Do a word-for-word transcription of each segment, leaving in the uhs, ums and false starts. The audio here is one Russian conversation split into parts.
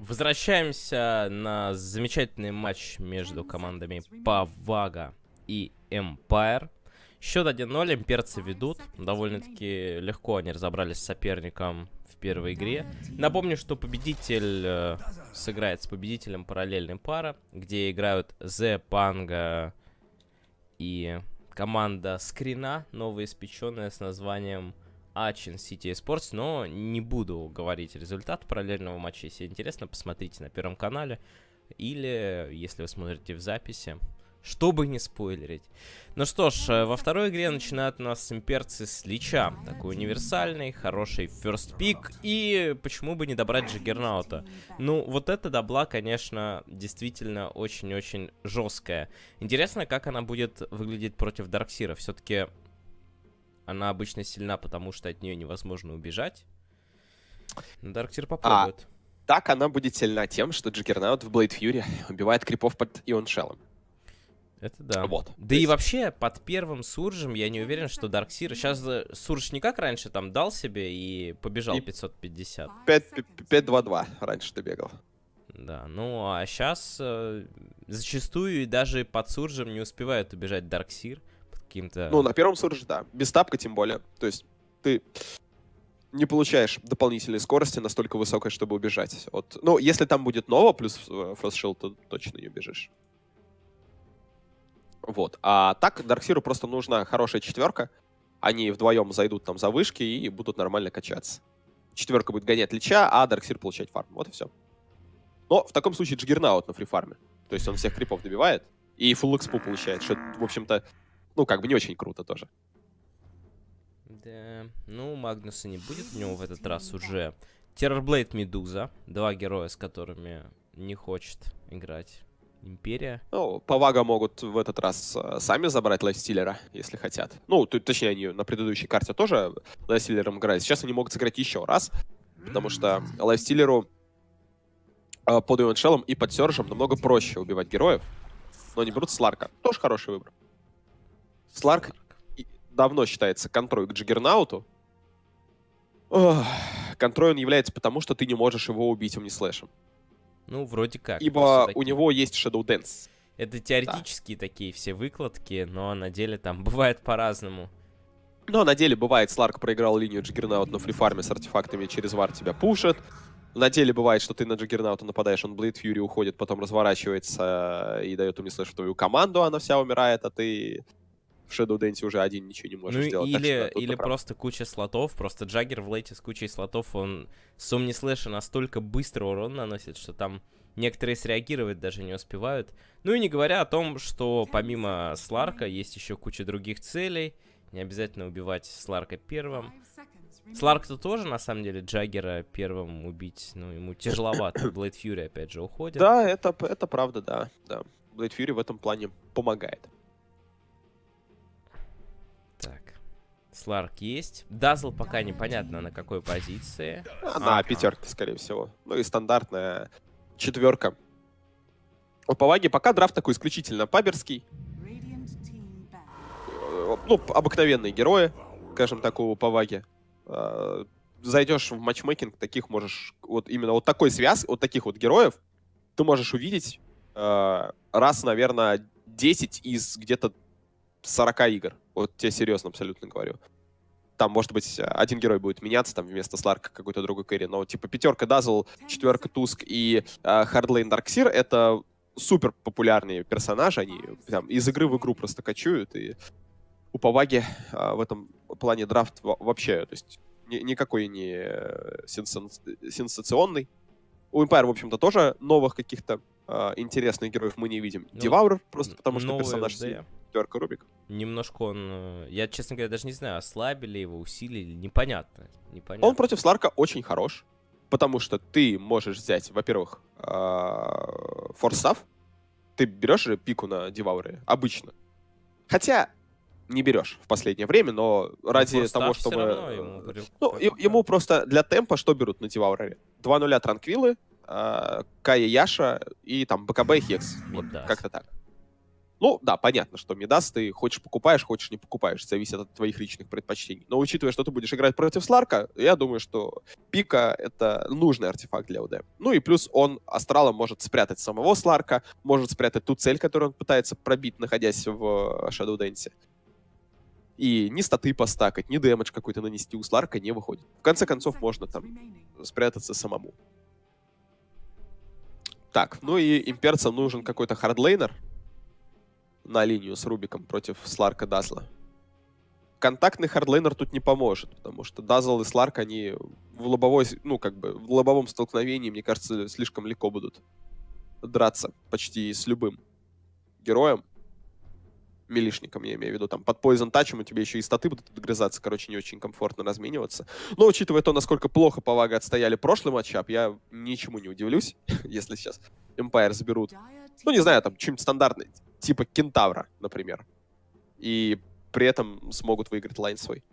Возвращаемся на замечательный матч между командами Pavaga и Empire. Счет один ноль, имперцы ведут. Довольно-таки легко они разобрались с соперником в первой игре. Напомню, что победитель э, сыграет с победителем параллельной пары, где играют The Panga и команда Скрина, новоиспеченная с названием Ачин City Esports, но не буду говорить результат параллельного матча. Если интересно, посмотрите на Первом канале. Или, если вы смотрите в записи, чтобы не спойлерить. Ну что ж, во второй игре начинают у нас имперцы с Лича. Такой универсальный, хороший first pick. И почему бы не добрать Джаггернаута? Ну, вот эта дабла, конечно, действительно очень-очень жесткая. Интересно, как она будет выглядеть против Дарксира. Все-таки она обычно сильна, потому что от нее невозможно убежать. Дарксир попробует. А, так она будет сильна тем, что Джаггернаут в Blade Fury убивает крипов под Ионшеллом. Это да. Вот. Да и вообще, под первым Суржем я не уверен, что Дарксир... Сейчас Сурж не как раньше там дал себе и побежал И пятьсот пятьдесят. пять два два раньше ты бегал. Да, ну а сейчас э, зачастую и даже под Суржем не успевают убежать Дарксир. Каким-то... Ну, на первом Сурже, да. Без тапка тем более. То есть ты не получаешь дополнительной скорости настолько высокой, чтобы убежать. От... Ну, если там будет Нова плюс Frost Shield, то точно не убежишь. Вот. А так Дарксиру просто нужна хорошая четверка. Они вдвоем зайдут там за вышки и будут нормально качаться. Четверка будет гонять Лича, а Дарксир получать фарм. Вот и все. Но в таком случае Джаггернаут на фрифарме. То есть он всех крипов добивает и фулл экспу получает, что, в общем-то, ну, как бы не очень круто тоже. Да, ну, Магнуса не будет у него в этот раз уже. Террорблейд, Медуза. Два героя, с которыми не хочет играть Империя. Ну, Pavaga могут в этот раз э, сами забрать лайфстиллера, если хотят. Ну, то, точнее, они на предыдущей карте тоже лайфстиллером играли. Сейчас они могут сыграть еще раз, потому что лайфстиллеру э, под Ионшеллом и под Сержем намного проще убивать героев. Но они берут Сларка. Тоже хороший выбор. Сларк давно считается контрой к Джаггернауту. Ох, контрой он является потому, что ты не можешь его убить умнислэшем. Ну, вроде как. Ибо у него есть Shadow Dance. Это теоретические да. такие все выкладки, но на деле там бывает по-разному. Но на деле бывает, Сларк проиграл линию Джаггернаут на фрифарме с артефактами, через вар тебя пушит. На деле бывает, что ты на Джаггернаута нападаешь, он Blade Fury уходит, потом разворачивается и дает умнислэш твою команду, она вся умирает, а ты... в Shadow Dance уже один ничего не можешь ну, сделать. Или, что, или просто куча слотов. Просто Джаггер в лейте с кучей слотов, он с Омнислэша настолько быстро урон наносит, что там некоторые среагировать даже не успевают. Ну и не говоря о том, что помимо Сларка есть еще куча других целей. Не обязательно убивать Сларка первым. Сларк-то тоже, на самом деле, Джаггера первым убить, ну, ему тяжеловато. Blade Fury, опять же, уходит. Да, это, это правда, да, да. Blade Fury в этом плане помогает. Так, Сларк есть. Дазл пока непонятно на какой позиции. А, на ага. пятерке, скорее всего. Ну и стандартная четверка. У Pavaги пока драфт такой исключительно паберский. Ну, обыкновенные герои, скажем так, у Pavaги. Зайдешь в матчмейкинг, таких можешь... Вот именно вот такой связ, вот таких вот героев ты можешь увидеть раз, наверное, десять из где-то сорока игр. Вот тебе серьезно абсолютно говорю. Там, может быть, один герой будет меняться, там вместо Сларка какой-то другой кэрри. Но типа пятерка Дазл, четверка Туск и Хардлейн Дарксир — это супер популярные персонажи. Они прям из игры в игру просто качуют. И у Pavaги а, в этом плане драфт вообще, то есть ни, никакой не сенса сенсационный. У Empire, в общем-то, тоже новых каких-то а, интересных героев мы не видим. Ну, Деваур, просто потому что персонаж сильный. Пятерка Рубик. Немножко он... Я, честно говоря, даже не знаю, ослабили его, усилили. Непонятно. Непонятно. Он против Сларка очень хорош, потому что ты можешь взять, во-первых, форстав. Ты берешь же пику на Девауре обычно. Хотя не берешь в последнее время, но ради того, чтобы... Ему, ну, ему просто для темпа что берут на Девауре? два нуля Транквилы, Кая Яша и там БКБ и Хекс. Вот, как-то так. Ну, да, понятно, что Мидас ты хочешь покупаешь, хочешь не покупаешь, зависит от твоих личных предпочтений. Но учитывая, что ты будешь играть против Сларка, я думаю, что Пика — это нужный артефакт для ОД. Ну и плюс он астралом может спрятать самого Сларка, может спрятать ту цель, которую он пытается пробить, находясь в Shadow Dance. И ни статы постакать, ни дэмэдж какой-то нанести у Сларка не выходит. В конце концов, можно там спрятаться самому. Так, ну и имперцам нужен какой-то хардлейнер на линию с Рубиком против Сларка Дазла. Контактный хардлейнер тут не поможет, потому что Дазл и Сларк, они в лобовой, ну, как бы, в лобовом столкновении, мне кажется, слишком легко будут драться почти с любым героем. Милишником, я имею в виду, там, под Poison Touch'ем у тебя еще и статы будут отгрызаться, короче, не очень комфортно размениваться. Но, учитывая то, насколько плохо Павага отстояли прошлый матчап, я ничему не удивлюсь, если сейчас Empire заберут. Ну, не знаю, там, что-нибудь стандартное, типа Кентавра, например. И при этом смогут выиграть лайн свой.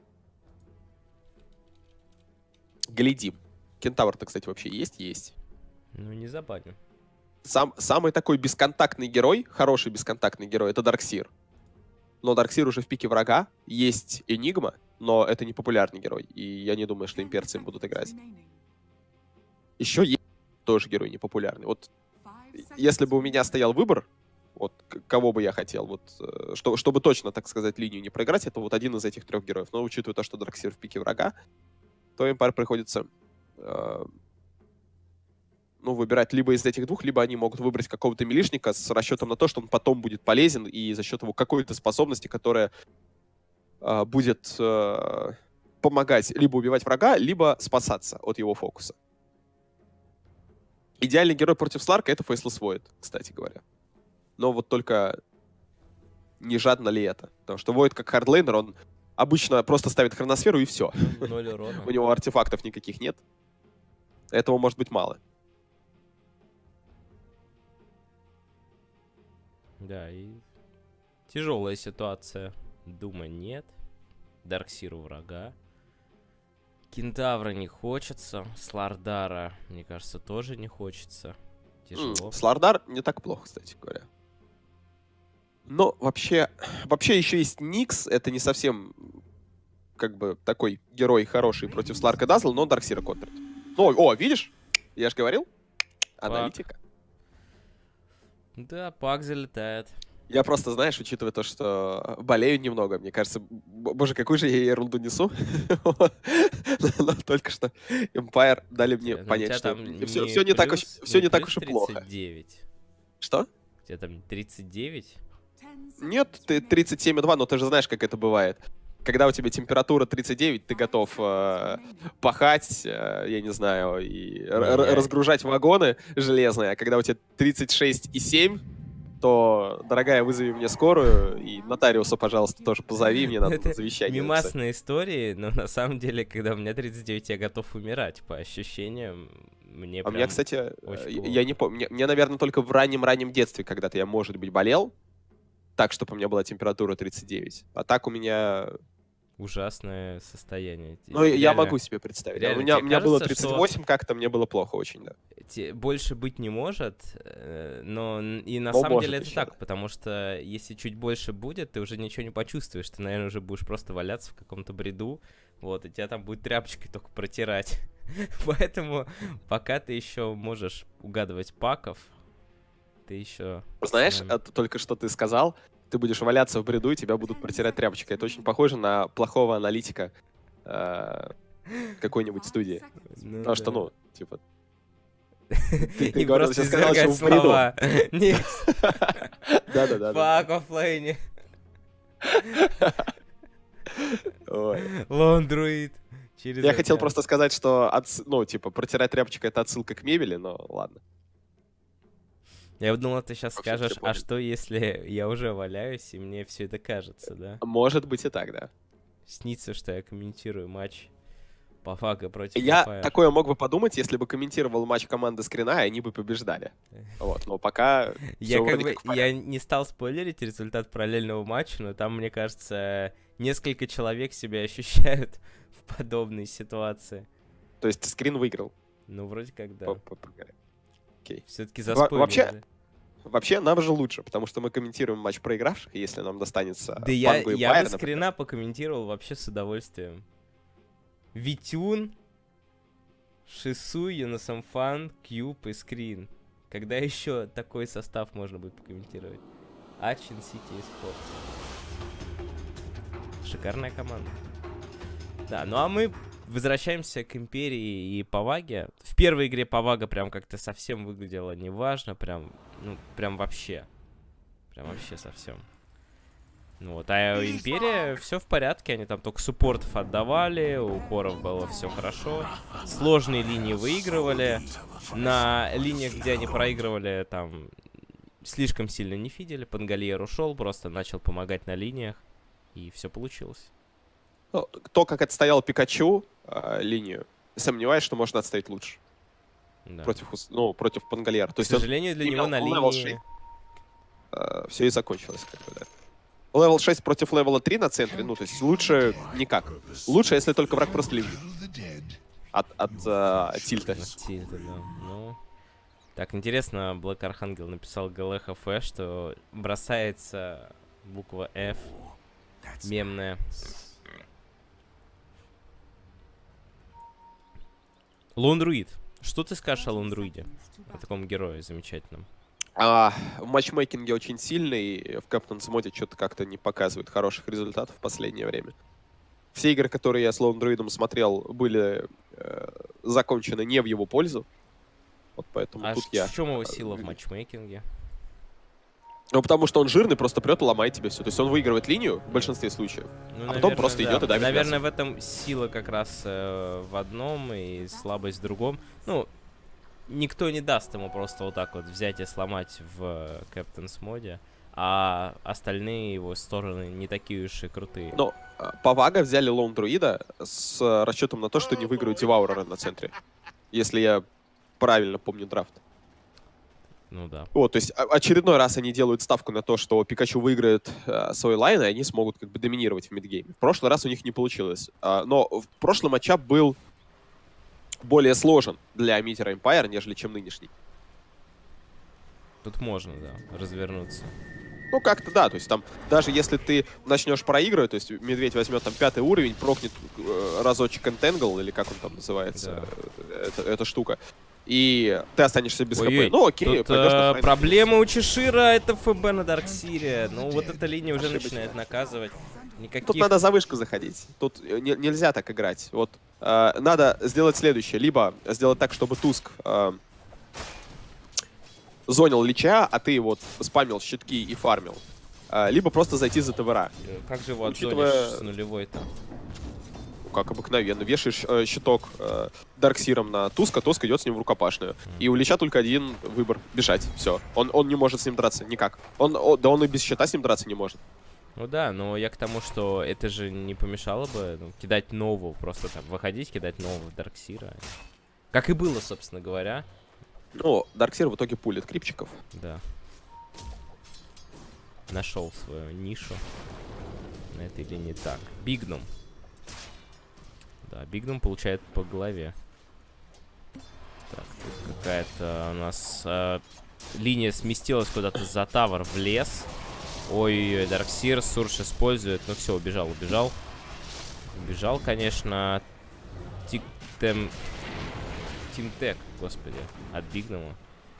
Глядим. Кентавр-то, кстати, вообще есть? Есть. Ну, не забаню. Сам, самый такой бесконтактный герой, хороший бесконтактный герой, это Дарксир. Но Дарксир уже в пике врага. Есть Энигма, но это не популярный герой. И я не думаю, что имперцы им будут играть. Еще есть тоже герой непопулярный. Вот если бы у меня стоял выбор, вот кого бы я хотел, вот, что, чтобы точно, так сказать, линию не проиграть, это вот один из этих трех героев. Но учитывая то, что Дарксир в пике врага, то Empire приходится э, ну, выбирать либо из этих двух, либо они могут выбрать какого-то милишника с расчетом на то, что он потом будет полезен и за счет его какой-то способности, которая э, будет э, помогать либо убивать врага, либо спасаться от его фокуса. Идеальный герой против Сларка — это Faceless Void, кстати говоря. Но вот только не жадно ли это? Потому что Void как хардлейнер, он обычно просто ставит хроносферу и все. Ноль урона. У него артефактов никаких нет. Этого может быть мало. Да, и тяжелая ситуация. Дума нет. Дарксиру врага. Кентавра не хочется. Слардара, мне кажется, тоже не хочется. Тяжело. Mm, Слардар не так плохо, кстати говоря. Но вообще, вообще еще есть Никс. Это не совсем как бы такой герой хороший против Сларка Дазла, но Дарксира контрит. Ну, о, видишь? Я же говорил. Аналитика. Да, пак залетает. Я просто, знаешь, учитывая то, что болею немного, мне кажется, боже, какую же я ерунду несу. Но только что Empire дали мне понять, что все не так уж и плохо. Что? У тебя там тридцать девять? Нет, ты тридцать семь и два, но ты же знаешь, как это бывает. Когда у тебя температура тридцать девять, ты готов э, пахать, э, я не знаю, и разгружать вагоны железные. А когда у тебя тридцать шесть и семь, то, дорогая, вызови мне скорую, и нотариуса, пожалуйста, тоже позови, мне надо это завещание. Мимасные истории, но на самом деле, когда у меня тридцать девять, я готов умирать, по ощущениям. Мне а у меня, кстати, я не помню, мне, мне, наверное, только в раннем-раннем детстве когда-то я, может быть, болел, так, чтобы у меня была температура тридцать девять. А так у меня... Ужасное состояние. Ну, реально, я могу себе представить. Реально, у меня, у меня кажется, было тридцать восемь, как-то мне было плохо очень, да. Больше быть не может, но и на но самом деле это еще, так, да. Потому что если чуть больше будет, ты уже ничего не почувствуешь. Ты, наверное, уже будешь просто валяться в каком-то бреду, вот, и тебя там будет тряпочкой только протирать. Поэтому пока ты еще можешь угадывать паков, ты еще... Знаешь, это только что ты сказал, ты будешь валяться в бреду, и тебя будут протирать тряпочкой. Это очень похоже на плохого аналитика э, какой-нибудь студии. Ну, Потому да. что, ну, типа... Ты, ты говорил, просто сказал, что в бреду. Нет. Да-да-да. Fuck оффлейне. Лондруид. Я хотел просто сказать, что, ну, типа, протирать тряпочкой — это отсылка к мебели, но ладно. Я думал, ты сейчас скажешь, а что если я уже валяюсь, и мне все это кажется, да? Может быть и так, да. Снится, что я комментирую матч Павага против Я Empire. Такое мог бы подумать, если бы комментировал матч команды Скрина, и они бы побеждали. Вот, но пока... Я как бы, я не стал спойлерить результат параллельного матча, но там, мне кажется, несколько человек себя ощущают в подобной ситуации. То есть Скрин выиграл? Ну, вроде как да. Окей. Все-таки заспойлерили. Вообще, Вообще, нам же лучше, потому что мы комментируем матч проигравших, и если нам достанется... Да я, Пангу и я Пайер, бы скрина например. покомментировал вообще с удовольствием. Витюн, Шису, Юнасамфан, Кьюб и Скрин. Когда еще такой состав можно будет покомментировать? Ачин, Сити и Спорт. Шикарная команда. Да, ну а мы возвращаемся к Империи и Паваге. В первой игре Павага прям как-то совсем выглядела неважно, прям, ну, прям вообще. Прям вообще совсем. Ну вот, а Империя все в порядке, они там только суппортов отдавали, у коров было все хорошо. Сложные линии выигрывали. На линиях, где они проигрывали, там слишком сильно не фидели. Пангольер ушел, просто начал помогать на линиях, и все получилось. Ну, то, как отстоял Пикачу э, линию, сомневаюсь, что можно отстоять лучше. Да. Против, ну, против Пангольера. То К сожалению, для него на линии... Э, все и закончилось, как бы, да. Левел шесть против левела три на центре, ну, то есть лучше никак. Лучше, если только враг просто ливнет. От, от, э, от тильта. От тильта, да. Ну... Так, интересно, Black Archangel написал ГЛХФ, что бросается буква F, мемная. Лондруид. Что ты скажешь о Лондруиде? О таком герое замечательном. А, в матчмейкинге очень сильный, в Captain's моде что-то как-то не показывает хороших результатов в последнее время. Все игры, которые я с Лондруидом смотрел, были э, закончены не в его пользу. Вот поэтому а тут в я... чем его сила в матчмейкинге? Ну, потому что он жирный, просто прет и ломает тебе все. То есть он выигрывает линию в большинстве случаев, Ну, а наверное, потом просто да. идет и давит Наверное, мясо. в этом сила как раз э, в одном и слабость в другом. Ну, никто не даст ему просто вот так вот взять и сломать в Captain's моде, а остальные его стороны не такие уж и крутые. Но э, Павага взяли Лоун Друида с э, расчетом на то, что не выиграют Деваурера на центре. Если я правильно помню драфт. Ну да. Вот, то есть о- очередной раз они делают ставку на то, что Пикачу выиграет э, свой лайн, и они смогут как бы доминировать в мидгейме. В прошлый раз у них не получилось. А, но в прошлый матчап был более сложен для Митера Empire, нежели чем нынешний. Тут можно, да, развернуться. Ну, как-то да, то есть там, даже если ты начнешь проигрывать, то есть Медведь возьмет там пятый уровень, прокнет э, разочек Entangle, или как он там называется, Да. э, эта, эта штука, и ты останешься без Ой-ой, хп. Ну, окей, тут пойдешь на э, файнал. проблема у Чешира, это ФБ на Дарксире. Ну, вот эта линия уже Ошибочно. начинает наказывать. Никаких... Тут надо за вышку заходить. Тут э, не- нельзя так играть. Вот э, надо сделать следующее. Либо сделать так, чтобы Туск э, зонил Лича, а ты вот спамил щитки и фармил. Э, либо просто зайти за ТВР. Как же его Учитывая- отзонишь с нулевой-то? Как обыкновенно. Вешаешь э, щиток э, Дарксиром на Туска, Туск идет с ним в рукопашную. И у Лича только один выбор — бежать. Все. Он, он не может с ним драться никак. Он, о, да он и без щита с ним драться не может. Ну да, но я к тому, что это же не помешало бы ну, кидать нового, просто там выходить, кидать нового Дарксира. Как и было, собственно говоря. Ну, Дарксир в итоге пулит крипчиков. Да. Нашел свою нишу на этой линии. Так, Бигнум. Да, Бигнум получает по голове. Так, тут какая-то у нас э, линия сместилась куда-то за тавер в лес. Ой-ой-ой, Дарксир, Сурж использует. Ну все, убежал, убежал. Убежал, конечно. Тиктем... Тимтек, господи, от Бигнума.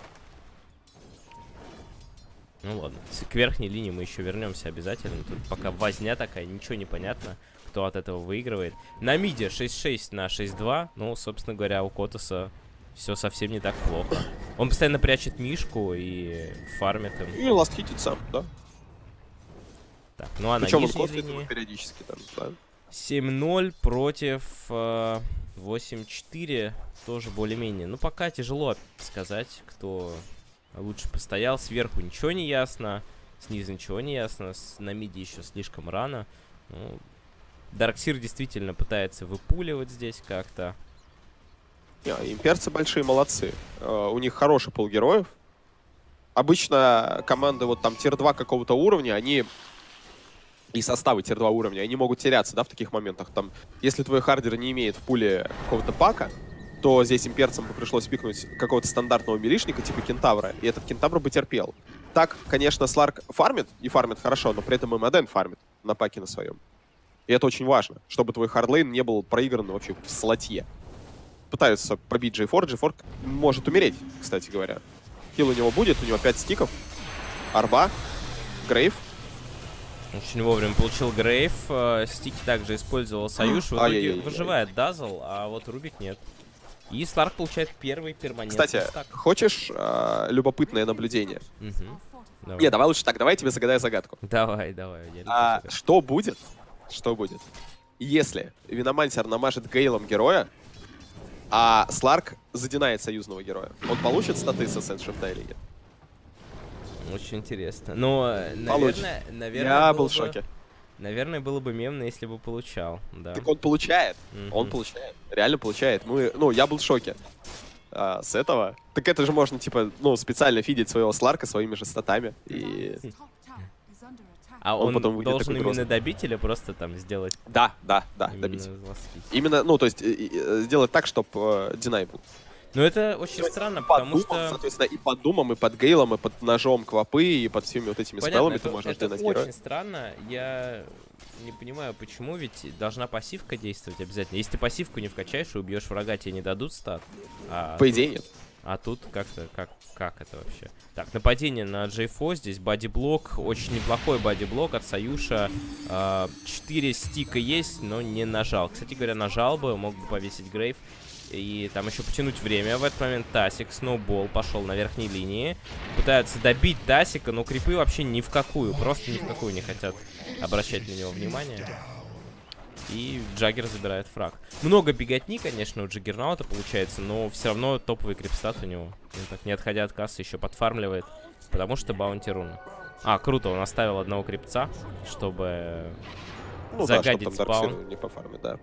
Ну ладно, к верхней линии мы еще вернемся обязательно. Тут пока возня такая, ничего не понятно, кто от этого выигрывает. На миде шесть шесть на шесть два. Ну, собственно говоря, у Котоса все совсем не так плохо. Он постоянно прячет мишку и фармит им. И ластхитит сам, да. Так, ну а на Причем он нижней кослит его линии периодически там, да. семь ноль против э, восемь четыре. Тоже более-менее. Ну, пока тяжело сказать, кто лучше постоял. Сверху ничего не ясно. Снизу ничего не ясно. С, на миде еще слишком рано. Ну, Дарксир действительно пытается выпуливать здесь как-то. Не, имперцы большие молодцы. Uh, у них хороший пул героев. Обычно команды вот там тир два какого-то уровня, они... И составы тир два уровня, они могут теряться, да, в таких моментах. Там, если твой хардер не имеет в пуле какого-то пака, то здесь имперцам бы пришлось пикнуть какого-то стандартного милишника типа Кентавра, и этот Кентавр бы терпел. Так, конечно, Сларк фармит, и фармит хорошо, но при этом и Моден фармит на паке на своем. И это очень важно, чтобы твой хардлейн не был проигран вообще в слотье. Пытаются пробить джей фор, джей фор может умереть, кстати говоря. Хил у него будет, у него пять стиков, арба, грейв. Очень вовремя получил Грейв. Стики также использовал Союз. В итоге выживает Дазл, а вот Рубик нет. И Сларк получает первый перманентный Кстати, стак. хочешь э, любопытное наблюдение? Угу. Давай. Не, давай лучше так, давай я тебе загадаю загадку. Давай, давай. Я А, что будет, что будет, если Виномансер намажет Гейлом героя, а Сларк задинает союзного героя? Он получит статы с Эссеншифта или нет? Очень интересно. Но, наверное, наверное я был бы, в шоке. Наверное, было бы мемно, если бы получал. Да. Так он получает. Mm-hmm. Он получает. Реально получает. Мы, ну, я был в шоке а, с этого. Так это же можно, типа, ну, специально фидить своего Сларка своими же статами. И... А он, он потом должен именно грозный. Добить или просто там сделать? Да, да, да, именно добить. Ласкить. Именно, ну, то есть, и, и, сделать так, чтобы э, динай был. Ну это очень то странно, потому думом, что... Соответственно, и под Думом, и под Гейлом, и под ножом Квапы, и под всеми вот этими Понятно, спеллами это, ты можешь это динать очень героя. странно. Я не понимаю, почему, ведь должна пассивка действовать обязательно. Если ты пассивку не вкачаешь и убьешь врага, тебе не дадут стат. А По тут, идее нет. А тут как-то, как, как это вообще? Так, нападение на джей фор, здесь бодиблок, очень неплохой бодиблок от Союша. Четыре стика есть, но не нажал. Кстати говоря, нажал бы, мог бы повесить Грейв. И там еще потянуть время. В этот момент Тасик, Сноубол пошел на верхней линии. Пытаются добить Тасика, но крипы вообще ни в какую. Просто ни в какую не хотят обращать на него внимание. И Джаггер забирает фраг. Много беготни, конечно, у Джаггернаута получается, но все равно топовый крипстат у него. Он так, не отходя от кассы, еще подфармливает. Потому что баунти руна. А, круто, он оставил одного крипца, чтобы ну, загадить да, спаун. Не пофармить, да.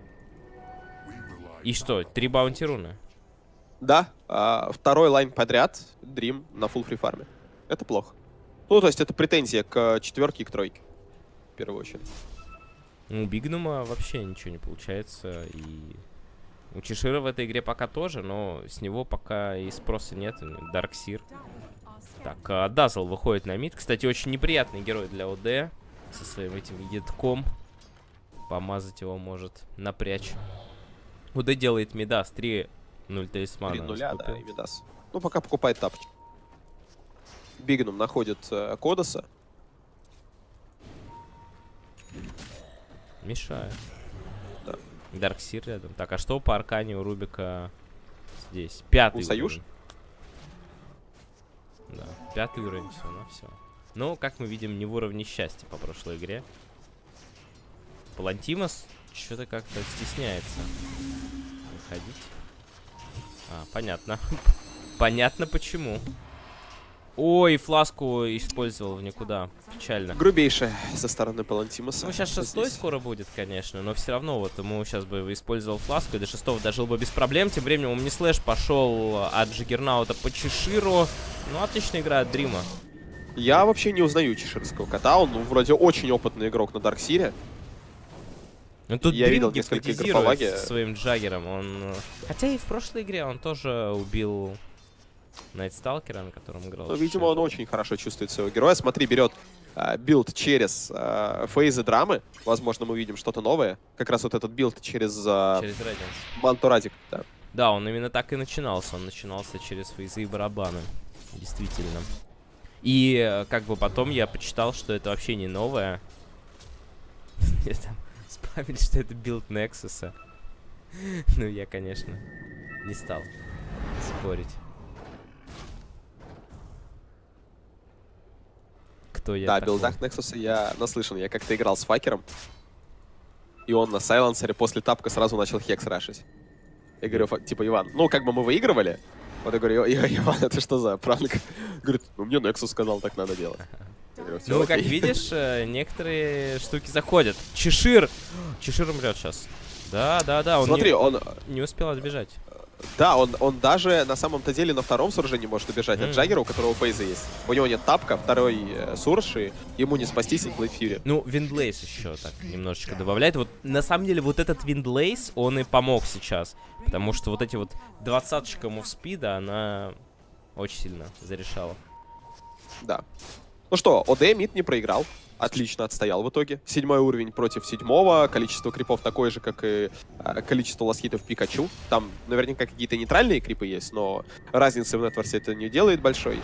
И что, три баунти руны? Да, а, второй лайн подряд, Дрим на фулл фри фарме. Это плохо. Ну, то есть это претензия к четверке и к тройке. В первую очередь. Ну, у Бигнума вообще ничего не получается. И у Чешира в этой игре пока тоже, но с него пока и спроса нет. Дарксир. Так, а Дазл выходит на мид. Кстати, очень неприятный герой для ОД. Со своим этим едком. Помазать его может, напрячь. ОД делает Мидас, три ноль талисмана. три нуля, да, и Мидас. Ну, пока покупает тапочки. Бигнум находит э, Кодоса. Мешает. Да. Дарксир рядом. Так, а что по аркане у Рубика здесь? Пятый у Союз? Да, пятый уровень, все, на все. Но, как мы видим, не в уровне счастья по прошлой игре. Палантимос что-то как-то стесняется выходить. А, понятно. Понятно почему. Ой, фласку использовал в никуда. Печально. Грубейшая со стороны Палантимоса. Ну, сейчас шестой здесь скоро будет, конечно, но все равно вот ему сейчас бы использовал фласку, и до шестого дожил бы без проблем. Тем временем Омнислэш пошел от Джаггернаута по Чеширу. Ну, отличная игра от Дрима. Я вообще не узнаю чеширского кота. Он ну, вроде очень опытный игрок на Дарксире. Ну, тут я Дрим видел несколько игр по лаге. Своим Джаггером. Он... Хотя и в прошлой игре он тоже убил Найтсталкера, на котором играл. Ну, видимо, он очень хорошо чувствует своего героя. Смотри, берет а, билд через а, фейзы драмы. Возможно, мы увидим что-то новое. Как раз вот этот билд через, а, через Манту Радик. Да. Да, он именно так и начинался. Он начинался через фейзы и барабаны. Действительно. И как бы потом я почитал, что это вообще не новое. Мне там спамили, что это билд Нексуса. Ну, я, конечно, не стал спорить. Кто я Да, такой? билдах Нексуса я наслышан. Я как-то играл с Факером. И он на сайленсере после тапка сразу начал хекс рашить. Я говорю, типа, Иван, ну, как бы мы выигрывали. Вот я говорю, Иван, это что за пранк? Говорит, ну, мне Нексус сказал, так надо делать. Говорю, ну, окей. как видишь, некоторые штуки заходят. Чешир! Чешир умрет сейчас. Да, да, да, он, Смотри, не, он не успел отбежать. Да, он, он даже на самом-то деле на втором сурже не может убежать Mm. от Джаггера, у которого бейза есть. У него нет тапка, второй э, сурж, и ему не спастись от Блейд Фьюри. Ну, Виндлейс еще так немножечко добавляет. Вот на самом деле вот этот Виндлейс, он и помог сейчас. Потому что вот эти вот двадцаточка мувспида, она очень сильно зарешала. Да. Ну что, ОД мид не проиграл. Отлично отстоял в итоге. Седьмой уровень против седьмого. Количество крипов такое же, как и а, количество ласхитов Пикачу. Там наверняка какие-то нейтральные крипы есть, но разницы в нетворсе это не делает большой.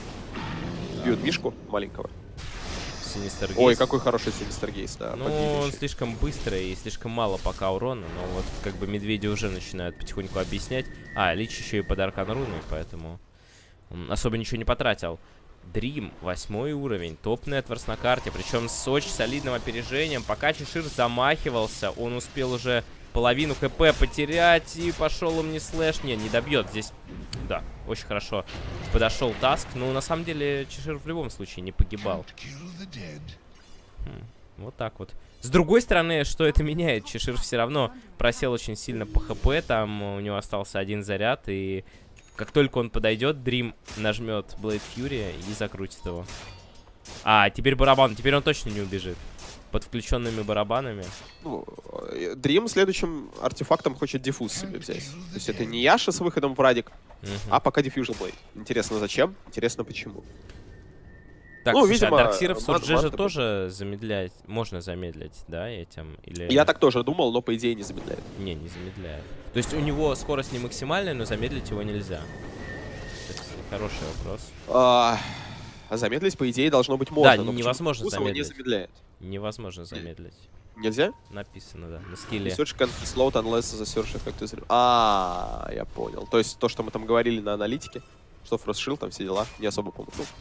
Бьют Мишку маленького. Синистер Гейс. Ой, какой хороший Синистер Гейс, да. Ну, он слишком быстрый и слишком мало пока урона. Но вот как бы медведи уже начинают потихоньку объяснять. А, Лич еще и под аркан руной, поэтому он особо ничего не потратил. Дрим, восьмой уровень, топ-нетворс на карте, причем с очень солидным опережением. Пока Чешир замахивался, он успел уже половину хп потерять, и пошел он не слэш. Не, не добьет здесь. Да, очень хорошо подошел Таск. Ну, на самом деле, Чешир в любом случае не погибал. Хм, вот так вот. С другой стороны, что это меняет? Чешир все равно просел очень сильно по хп, там у него остался один заряд, и... Как только он подойдет, Дрим нажмет Блейд Фьюри и закрутит его. А, теперь барабан. Теперь он точно не убежит. Под включенными барабанами. Ну, Дрим следующим артефактом хочет диффуз себе взять. То есть это не Яша с выходом в Радик, Угу. а пока Diffusion Blade. Интересно, зачем? Интересно, почему. Так, ну, слушай, видимо, а Дарксира в Сурдже же мат- тоже замедлять. Можно замедлить, да, этим? Или... Я так тоже думал, но по идее не замедляет. Не, не замедляет. То есть у него скорость не максимальная, но замедлить его нельзя. Это хороший вопрос. А, а замедлить, по идее, должно быть можно. Да, но невозможно почему-то его не замедлить. замедляет. Невозможно замедлить. Нельзя? Написано, да, на скилле. Search can be slowed unless the search effect is... А, я понял. То есть то, что мы там говорили на аналитике, что Frost Shield, там все дела, не особо помню. Ну,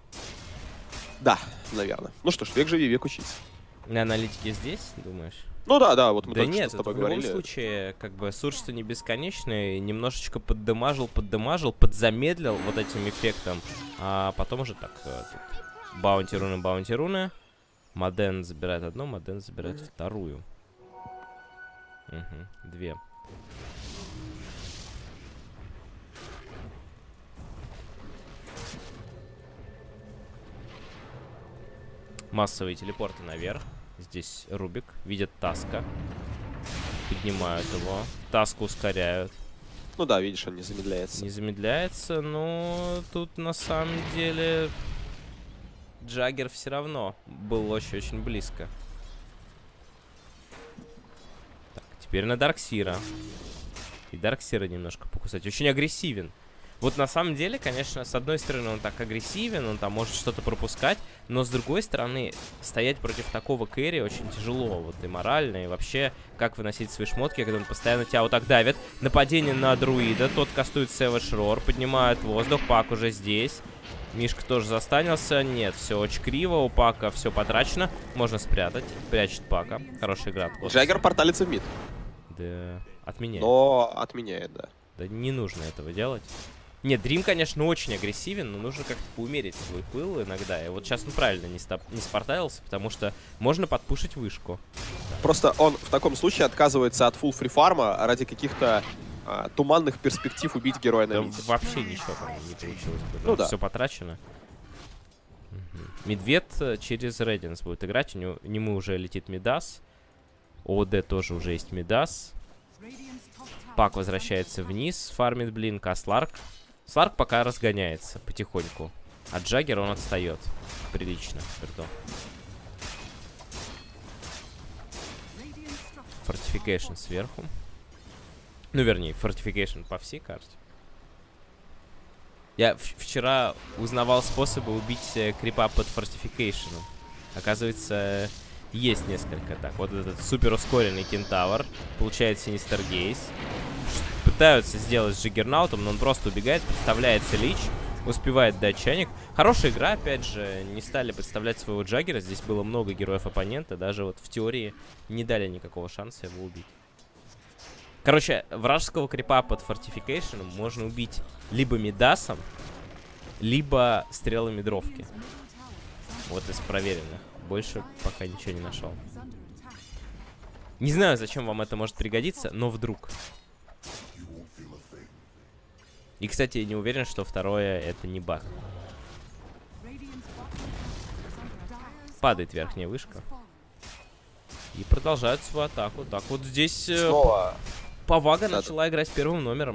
да, наверное. Ну что ж, век живи, век учись. На аналитике здесь, думаешь? Ну да, да, вот мы Да только нет, что с тобой это в любом говорили. случае, как бы, сурж-то не бесконечный, немножечко поддамажил, поддамажил, подзамедлил вот этим эффектом, а потом уже так, э, тут, баунти руны, баунти руны, Моден забирает одну, Моден забирает mm-hmm. вторую. Угу, две. Массовые телепорты наверх. Здесь Рубик. Видят Таска. Поднимают его. Таска ускоряют. Ну да, видишь, он не замедляется. Не замедляется, но тут на самом деле Джаггер все равно был очень-очень близко. Так, теперь на Дарксира. И Дарксира немножко покусать. Очень агрессивен. Вот на самом деле, конечно, с одной стороны он так агрессивен, он там может что-то пропускать, но с другой стороны, стоять против такого кэри очень тяжело, вот и морально, и вообще, как выносить свои шмотки, когда он постоянно тебя вот так давит. Нападение на друида, тот кастует Savage Roar, поднимает воздух, Пак уже здесь. Мишка тоже застанился, нет, все очень криво, у Пака все потрачено, можно спрятать, прячет Пака, хорошая игра. Джаггер порталится в мид. Да, отменяет. Но отменяет, да. Да не нужно этого делать. Нет, Дрим, конечно, очень агрессивен, но нужно как-то поумерить свой пыл иногда. И вот сейчас он правильно не, стоп, не спартаился, потому что можно подпушить вышку. Просто он в таком случае отказывается от фулл фрифарма ради каких-то а, туманных перспектив убить героя на Да мид. вообще ничего там не получилось. Ну да. Все потрачено. Угу. Медвед через Рединс будет играть. У него, у него уже летит Мидас. ОД тоже уже есть Мидас. Пак возвращается вниз, фармит блинк, а Сларк... Сларк пока разгоняется потихоньку. А Джаггер он отстает. Прилично. Притом. Фортификейшн сверху. Ну, вернее, фортификейшн по всей карте. Я вчера узнавал способы убить э, крипа под фортификейшеном. Оказывается, есть несколько. Так, вот этот супер ускоренный кентавр получает Синистер Гейс. Пытаются сделать с Джиггернаутом, но он просто убегает, подставляется Лич, успевает дать чайник. Хорошая игра, опять же, не стали подставлять своего Джаггера, здесь было много героев оппонента, даже вот в теории не дали никакого шанса его убить. Короче, вражеского крипа под фортификейшеном можно убить либо Мидасом, либо стрелами дровки. Вот из проверенных. Больше пока ничего не нашел. Не знаю, зачем вам это может пригодиться, но вдруг. И, кстати, не уверен, что второе это не баг. Падает верхняя вышка. И продолжают свою атаку. Так, вот здесь Снова Павага Надо. начала играть первым номером.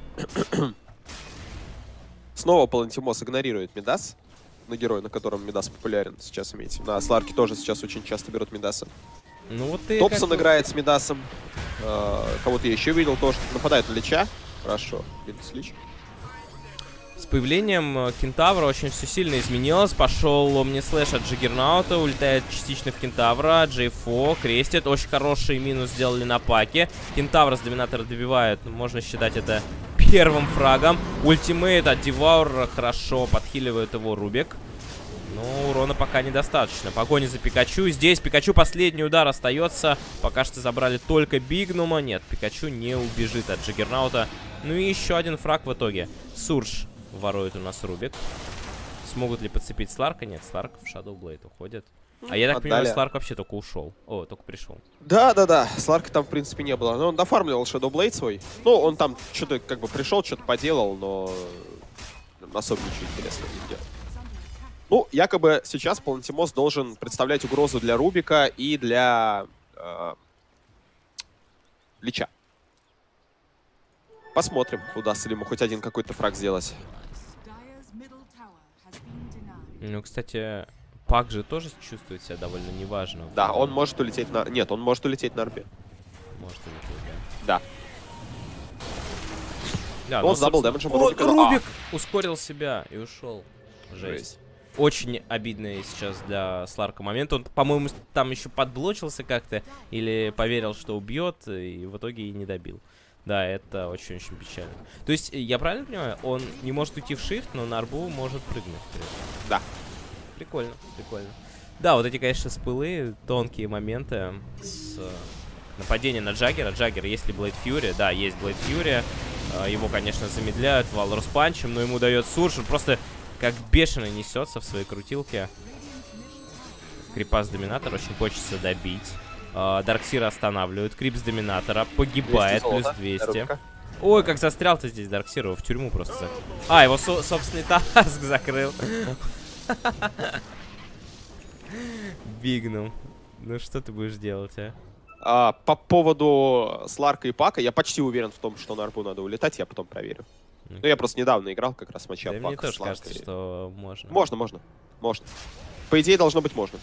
Снова Палантимос игнорирует Мидас. На герой, на котором Мидас популярен сейчас, имеете. На Сларке тоже сейчас очень часто берут Мидаса. Ну вот ты Топсон как... играет с Мидасом. Э, Кого-то я еще видел тоже. Нападает на Лича. Хорошо. Минус Лич. С появлением Кентавра очень все сильно изменилось. Пошел Омни-слэш от Джиггернаута, улетает частично в Кентавра. Джей Фо крестит. Очень хороший минус сделали на паке. Кентавра с доминатора добивает. Можно считать это первым фрагом. Ультимейт от Деваура хорошо подхиливает его Рубик. Но урона пока недостаточно. Погоня за Пикачу. Здесь Пикачу последний удар остается. Пока что забрали только Бигнума. Нет, Пикачу не убежит от Джиггернаута. Ну и еще один фраг в итоге. Сурж ворует у нас Рубик. Смогут ли подцепить Сларка? Нет, Сларк в Shadow Blade уходит. А я так Отдали. понимаю, Сларк вообще только ушел. О, только пришел. Да-да-да, Сларка там, в принципе, не было. Но он дофармливал Shadow Blade свой. Ну, он там что-то как бы пришел, что-то поделал, но особо ничего интересного не делал. Ну, якобы сейчас Палантимос должен представлять угрозу для Рубика и для э, Лича. Посмотрим, удастся ли ему хоть один какой-то фраг сделать. Ну, кстати, Пак же тоже чувствует себя довольно неважно. Да, он может улететь на... Нет, он может улететь на арбе. Может улететь, Да. да. Да, Он ну, с дабл собственно- дэмэджем О, Рубика. Рубик ускорил себя и ушел. Жесть. Жесть. Очень обидный сейчас для Сларка момент. Он, по-моему, там еще подблочился как-то или поверил, что убьет, и в итоге и не добил. Да, это очень-очень печально. То есть, я правильно понимаю, он не может уйти в шифт, но на арбу может прыгнуть вперед. Да. Прикольно, прикольно. Да, вот эти, конечно, спылы, тонкие моменты с э, нападением на Джаггера. Джаггер, есть ли Блейд Фьюри? Да, есть Блейд Фьюри. Э, его, конечно, замедляют Валрус панчем, но ему дает Сурж. Он просто как бешено несется в своей крутилке. Крипас Доминатор очень хочется добить. Э, Дарксира останавливают. Крипс Доминатора погибает. Плюс двести. Ой, как застрял-то здесь Дарксир, его в тюрьму просто закрыл. А, его со собственный таск закрыл. Бигнул. Ну что ты будешь делать, а? А, по поводу Сларка и Пака, я почти уверен в том, что на арбу надо улетать, я потом проверю. Mm. Ну, я просто недавно играл как раз матча Да, Пака мне тоже с Сларкой. кажется, что можно. Можно, можно, можно. По идее, должно быть можно.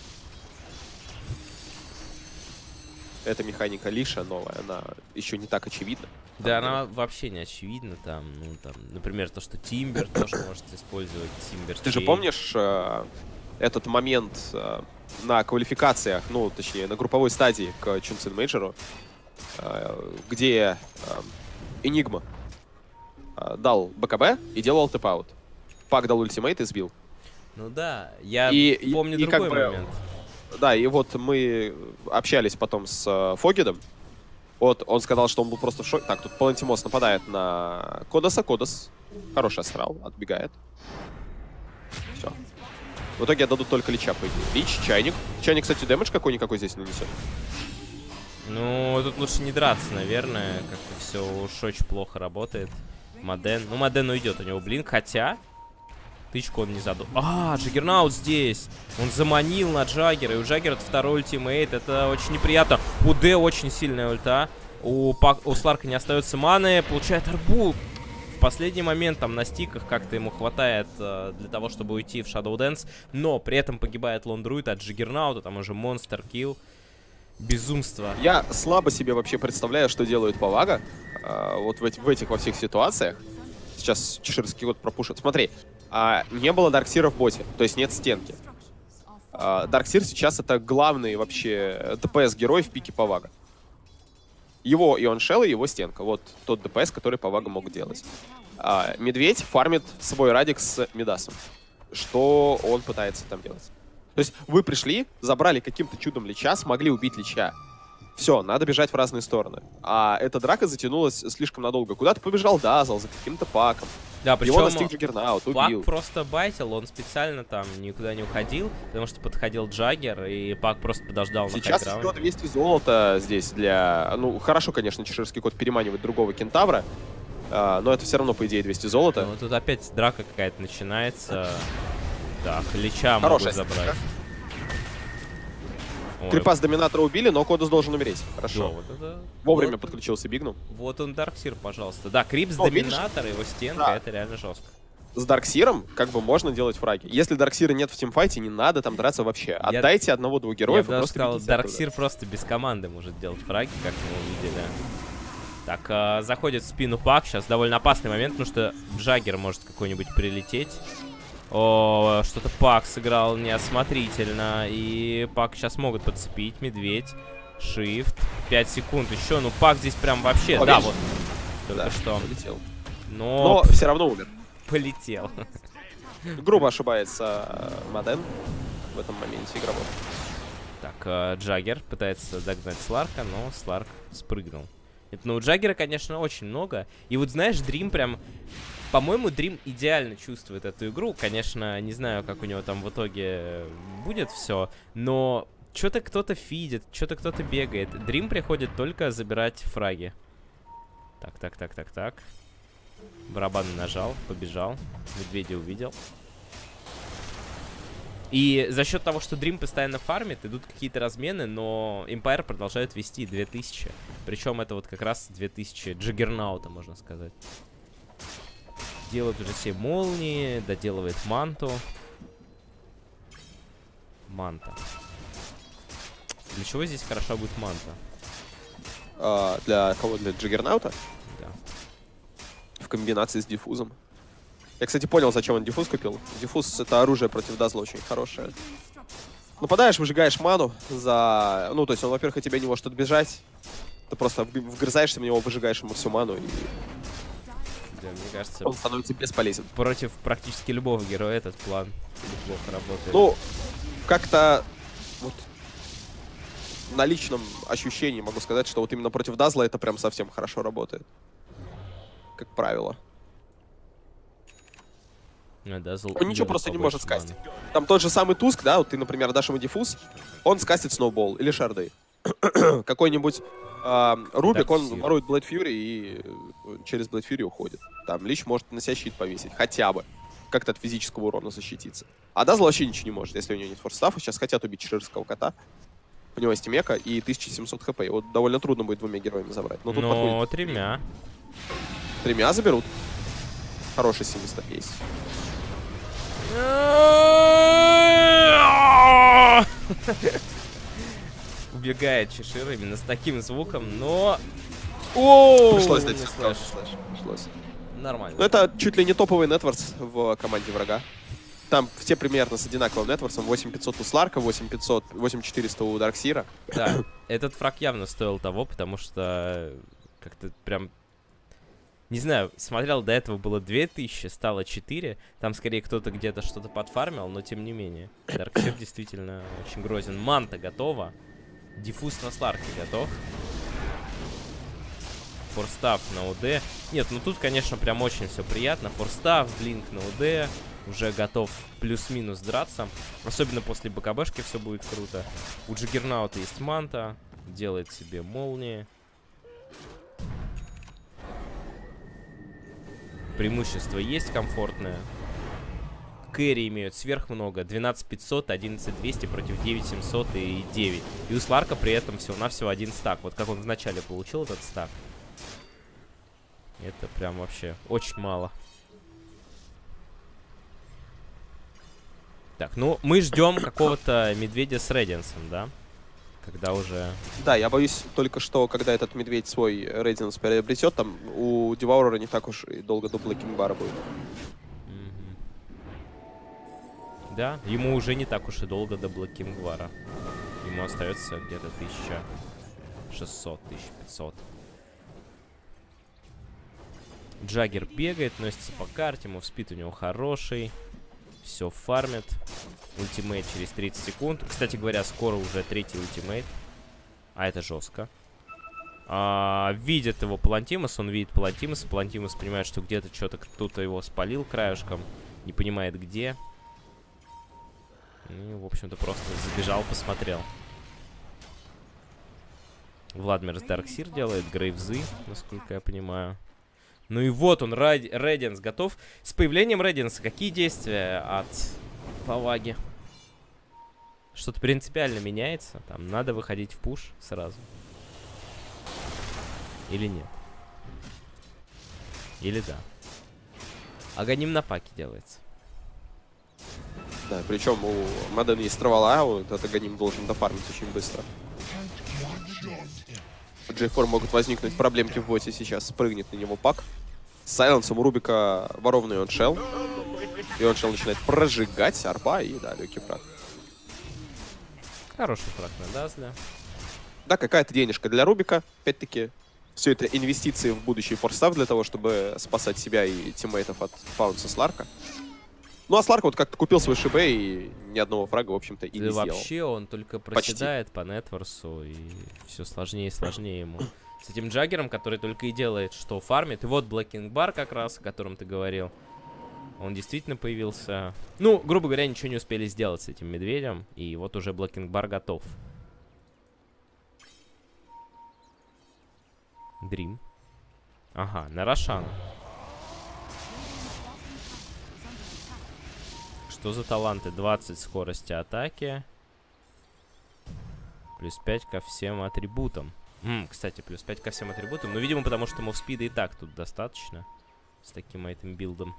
Эта механика Лиша новая, она еще не так очевидна. Да, она вообще не очевидна там, ну там, например, то, что Тимбер тоже может использовать Тимбер. Ты же помнишь э, этот момент э, на квалификациях, ну, точнее, на групповой стадии к Чунцин Мейджору, э, где э, Энигма э, дал БКБ и делал тэп-аут. Пак дал ультимейт и сбил. Ну да, я И- помню и- и другой как бы- момент. Да, и вот мы общались потом с э, Фогидом. Вот, он сказал, что он был просто в шоке. Так, тут Палантимос нападает на Кодоса. Кодос, хороший астрал, отбегает. Все. В итоге отдадут только Лича, по идее. Лич, Чайник. Чайник, кстати, дэмэдж какой-никакой здесь нанесет. Ну, тут лучше не драться, наверное. Как-то все уж очень плохо работает. Моден. Ну, Моден уйдет, у него блинк, хотя... Тычку он не задул. А, Джиггернаут здесь. Он заманил на Джаггера. И у Джаггера это второй ультимейт. Это очень неприятно. У Д очень сильная ульта. У, Пак... у Сларка не остается маны. Получает арбу. В последний момент там на стиках как-то ему хватает э, для того, чтобы уйти в Shadow Dance. Но при этом погибает Лондруид от Джиггернаута. Там уже монстр килл. Безумство. Я слабо себе вообще представляю, что делают Павага. э, вот в, эти- в этих во всех ситуациях. Сейчас чеширский код пропушит. Смотри. А, не было Дарксира в боте, то есть нет стенки. А, Дарксир сейчас это главный вообще ДПС-герой в пике Павага. Его и он шел, и его стенка. Вот тот ДПС, который Павага мог делать. А, Медведь фармит свой радик с Мидасом. Что он пытается там делать? То есть вы пришли, забрали каким-то чудом Лича, смогли убить Лича. Все, надо бежать в разные стороны. А эта драка затянулась слишком надолго. Куда-то побежал Дазл за каким-то Паком. Да, Его причем настиг Джиггернаут, убил. Пак просто байтил, он специально там никуда не уходил, потому что подходил Джаггер, и Пак просто подождал на Сейчас хайграунде. идет двести золота здесь для... Ну, хорошо, конечно, чеширский кот переманивает другого кентавра. А, но это все равно, по идее, двести золота. Ну, тут опять драка какая-то начинается. Так, Лича Хорошая могут забрать. Ой. Крипа с доминатора убили, но Кодус должен умереть. Хорошо. Да, вот это... Вовремя вот, подключился, бигнул. Вот он, Дарксир, пожалуйста. Да, Крип с О, доминатора, его стенка, да. это реально жестко. С Дарксиром как бы можно делать фраги. Если Дарксира нет в тимфайте, не надо там драться вообще. Я... Отдайте одного-двух героев. Я бы даже сказал, Дарксир оттуда. просто без команды может делать фраги, как мы увидели. Так, э, заходит в спину Пак. Сейчас довольно опасный момент, потому что Джаггер может какой-нибудь прилететь. О, что-то Пак сыграл неосмотрительно. И Пак сейчас могут подцепить. Медведь. Shift. пять секунд еще. Ну, Пак здесь прям вообще... О, да, видишь? вот. Только Да, что. полетел. Но... Но все равно умер. Полетел. Грубо ошибается Моден в этом моменте игровой. Так, э, Джаггер пытается догнать Сларка, но Сларк спрыгнул. Это, ну, у Джаггера, конечно, очень много. И вот, знаешь, Дрим прям... По-моему, Дрим идеально чувствует эту игру. Конечно, не знаю, как у него там в итоге будет все. Но что-то кто-то фидит, что-то кто-то бегает. Дрим приходит только забирать фраги. Так, так, так, так, так. Барабан нажал, побежал. Медведя увидел. И за счет того, что Дрим постоянно фармит, идут какие-то размены, но Empire продолжает вести две тысячи. Причем это вот как раз две тысячи Джаггернаута, можно сказать. Делает уже все молнии, доделывает манту. Манта. Для чего здесь хорошо будет манта? А, для кого? Для Джаггернаута? Да. В комбинации с диффузом. Я, кстати, понял, зачем он диффуз купил. Диффуз — это оружие против дазла очень хорошее. Нападаешь, выжигаешь ману за... Ну, то есть он, во-первых, от тебя не может отбежать. Ты просто вгрызаешься в него, выжигаешь ему всю ману, и... Да, мне кажется, он становится бесполезен. против практически любого героя этот план неплохо работает. Ну, как-то... Вот, на личном ощущении могу сказать, что вот именно против дазла это прям совсем хорошо работает. Как правило. Дазл Он ничего просто не может скастить. Там тот же самый Туск, да, вот ты, например, дашь ему диффуз, он скастит Сноубол или Шарды. Какой-нибудь э, Рубик, он ворует Блэд Фьюри и через Блэд Фьюри уходит. Там Лич может на себя щит повесить, хотя бы. Как-то от физического урона защититься. А Дазл вообще ничего не может, если у него нет форстафа. Сейчас хотят убить Ширского кота. У него есть мека и тысяча семьсот хп. Его довольно трудно будет двумя героями забрать. Но тут Но подходит... тремя. Тремя заберут. Хороший синистер есть. Убегает Чешир именно с таким звуком, но... О, пришлось дать слэш. Пришлось. Нормально. Ну, это чуть ли не топовый нетворс в команде врага. Там все примерно с одинаковым нетворсом. восемь пятьсот у Сларка, восемь пятьсот, восемь четыреста у Дарксира. Да, этот фраг явно стоил того, потому что как-то прям... Не знаю, смотрел, до этого было две тысячи, стало четыре. Там скорее кто-то где-то что-то подфармил, но тем не менее. Дарксир действительно очень грозен. Манта готова. Диффуз на Сларке готов. Форстав на УД. Нет, ну тут, конечно, прям очень все приятно. Форстав, блинк на УД. Уже готов плюс-минус драться. Особенно после БКБшки все будет круто. У Джаггернаута есть манта. Делает себе молнии. Преимущество есть комфортное. Кэрри имеют сверх много. двенадцать пятьсот, одиннадцать двести против девять семьсот и девять. И у Сларка при этом всего-навсего один стак. Вот как он вначале получил этот стак. Это прям вообще очень мало. Так, ну мы ждем какого-то медведя с Рединсом, да? Когда уже... Да, я боюсь только, что когда этот медведь свой Рединс приобретет, там у Деваурера не так уж и долго до Блэкинбара будет. Mm-hmm. Да, ему уже не так уж и долго до Блэкингвара. Ему остается где-то тысяча шестьсот — тысяча пятьсот. Джаггер бегает, носится по карте, ему в спид у него хороший. Все фармит. Ультимейт через тридцать секунд. Кстати говоря, скоро уже третий ультимейт. А это жестко. А, видит его Палантимос, он видит Палантимоса. Палантимос понимает, что где-то что-то кто-то его спалил краешком. Не понимает где. И, в общем-то, просто забежал, посмотрел. Владмир с Дарксир делает, Грейвзы, насколько я понимаю. Ну и вот он, Рэдианс готов. С появлением Рэдианса какие действия от Паваги? Что-то принципиально меняется? Там надо выходить в пуш сразу. Или нет? Или да? Аганим на паке делается. Да, причем у Модена есть травала, вот этот Аганим должен дофармить очень быстро. У джей фор могут возникнуть проблемки в боте сейчас. Спрыгнет на него пак. С сайленсом у Рубика ворованный оншелл. И оншелл начинает прожигать арба и, да, легкий фраг. Хороший фраг на Дазля. Да, какая-то денежка для Рубика. Опять-таки, все это инвестиции в будущий форстав для того, чтобы спасать себя и тиммейтов от паунса Сларка. Ну, а Сларк вот как-то купил свой ШБ и ни одного фрага, в общем-то, и да не сделал. Вообще он только проседает Почти. по нетворсу, и все сложнее и сложнее ему. С этим Джаггером, который только и делает, что фармит. И вот Блэкинг Бар как раз, о котором ты говорил. Он действительно появился. Ну, грубо говоря, ничего не успели сделать с этим медведем. И вот уже Блэкинг Бар готов. Дрим. Ага, на Рошан. Что за таланты? двадцать скорости атаки. Плюс пять ко всем атрибутам. М, кстати, плюс пять ко всем атрибутам. Ну, видимо, потому что мувспида и так тут достаточно. С таким этим билдом.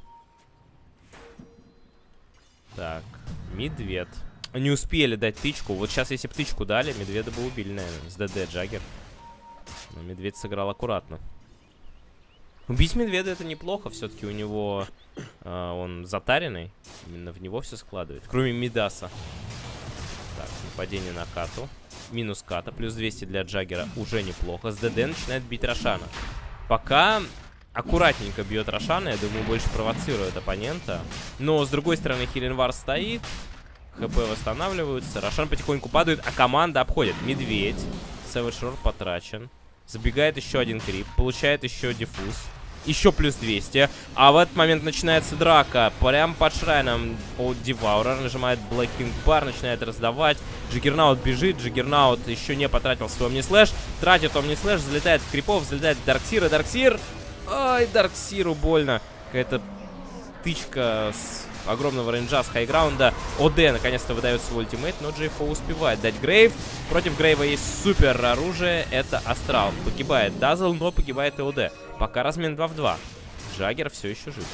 Так, медведь. Не успели дать тычку. Вот сейчас, если бы тычку дали, медведа бы убили, наверное. С ДД Джаггер. Но медведь сыграл аккуратно. Убить медведя это неплохо. Все-таки у него э, он затаренный. Именно в него все складывает. Кроме Мидаса. Так, нападение на Кату. Минус Ката. Плюс двести для Джаггера. Уже неплохо. С ДД начинает бить Рошана. Пока аккуратненько бьет Рошана. Я думаю, больше провоцирует оппонента. Но, с другой стороны, Хиленвар стоит. ХП восстанавливаются. Рошан потихоньку падает, а команда обходит. Медведь. Savage Roar потрачен. Забегает еще один крип. Получает еще диффуз. Еще плюс двести. А в этот момент начинается драка. Прям под шрайном Деваурер нажимает Блэкинг Бар, начинает раздавать. Джиггернаут бежит. Джиггернаут еще не потратил свой Омнислэш. Тратит Омнислэш, залетает в крипов, залетает в Дарксира. Дарксир. Ай, Дарксиру больно. Какая-то тычка с огромного рейнджа, с хайграунда. ОД наконец-то выдает свой ультимейт, но джей фор успевает дать Грейв. Против Грейва есть супер оружие. Это Астрал. Погибает Дазл, но погибает и ОД. Пока размен два в два. Джаггер все еще жив.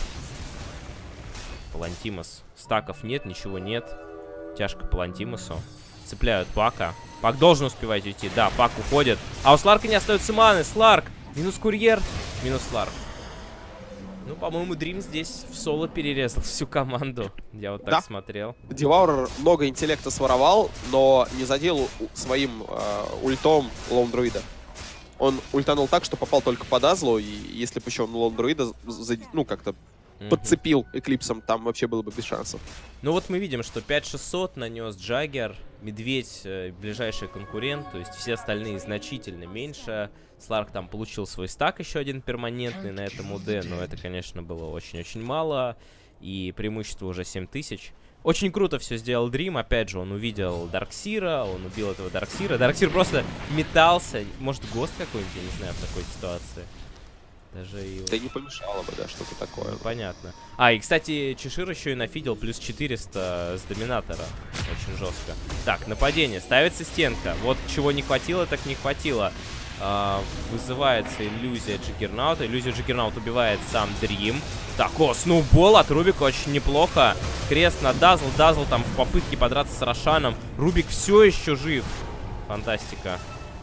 Палантимос. Стаков нет, ничего нет. Тяжко Палантимосу. Цепляют Пака. Пак должен успевать уйти. Да, Пак уходит. А у Сларка не остается маны. Сларк. Минус курьер. Минус Сларк. Ну, по-моему, Дрим здесь в соло перерезал всю команду. Я вот так да. смотрел. Деваурер много интеллекта своровал, но не задел своим э, ультом Лоун-друида. Он ультанул так, что попал только по Дазлу, и если бы еще он Лоун-друида, ну, как-то mm-hmm. подцепил Эклипсом, там вообще было бы без шансов. Ну вот мы видим, что пять шестьсот нанес Джаггер, Медведь э, ближайший конкурент, то есть все остальные значительно меньше. Сларк там получил свой стак еще один перманентный на этом УД, но это, конечно, было очень-очень мало. И преимущество уже семь тысяч. Очень круто все сделал Дрим. Опять же, он увидел Дарксира, он убил этого Дарксира. Дарксир просто метался. Может, ГОСТ какой-нибудь, я не знаю, в такой ситуации. Даже его... Да не помешало бы, да, что-то такое. Ну, понятно. А, и, кстати, Чешир еще и нафидел плюс четыреста с Доминатора. Очень жестко. Так, нападение. Ставится стенка. Вот чего не хватило, так не хватило. Uh, вызывается иллюзия Джиггернаута. Иллюзию Джиггернаут убивает сам Дрим. Так, о, сноубол от Рубика очень неплохо. Крест на Дазл. Дазл там в попытке подраться с Рошаном. Рубик все еще жив. Фантастика.